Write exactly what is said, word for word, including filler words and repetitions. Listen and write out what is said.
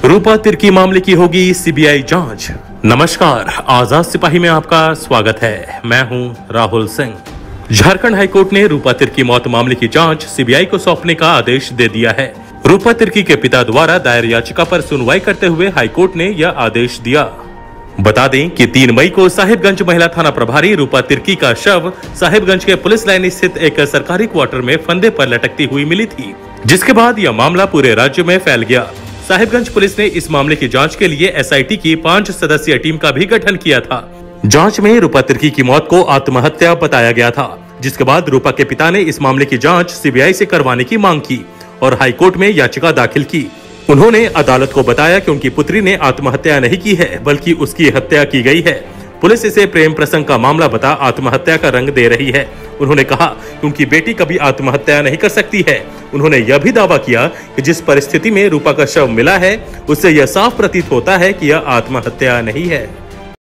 रूपा तिर्की मामले की होगी सीबीआई जांच। नमस्कार, आजाद सिपाही में आपका स्वागत है। मैं हूं राहुल सिंह। झारखंड हाईकोर्ट ने रूपा तिर्की मौत मामले की जांच सीबीआई को सौंपने का आदेश दे दिया है। रूपा तिर्की के पिता द्वारा दायर याचिका पर सुनवाई करते हुए हाईकोर्ट ने यह आदेश दिया। बता दें कि तीन मई को साहिबगंज महिला थाना प्रभारी रूपा तिर्की का शव साहिबगंज के पुलिस लाइन स्थित एक सरकारी क्वार्टर में फंदे पर लटकती हुई मिली थी, जिसके बाद यह मामला पूरे राज्य में फैल गया। साहिबगंज पुलिस ने इस मामले की जांच के लिए एसआईटी की पांच सदस्यीय टीम का भी गठन किया था। जांच में रूपा तिर्की की मौत को आत्महत्या बताया गया था, जिसके बाद रूपा के पिता ने इस मामले की जांच सीबीआई से करवाने की मांग की और हाईकोर्ट में याचिका दाखिल की। उन्होंने अदालत को बताया कि उनकी पुत्री ने आत्महत्या नहीं की है, बल्कि उसकी हत्या की गई है। पुलिस इसे प्रेम प्रसंग का मामला बता आत्महत्या का रंग दे रही है। उन्होंने कहा कि उनकी बेटी कभी आत्महत्या नहीं कर सकती है। उन्होंने यह भी दावा किया कि जिस परिस्थिति में रूपा का शव मिला है, उससे यह साफ प्रतीत होता है कि यह आत्महत्या नहीं है।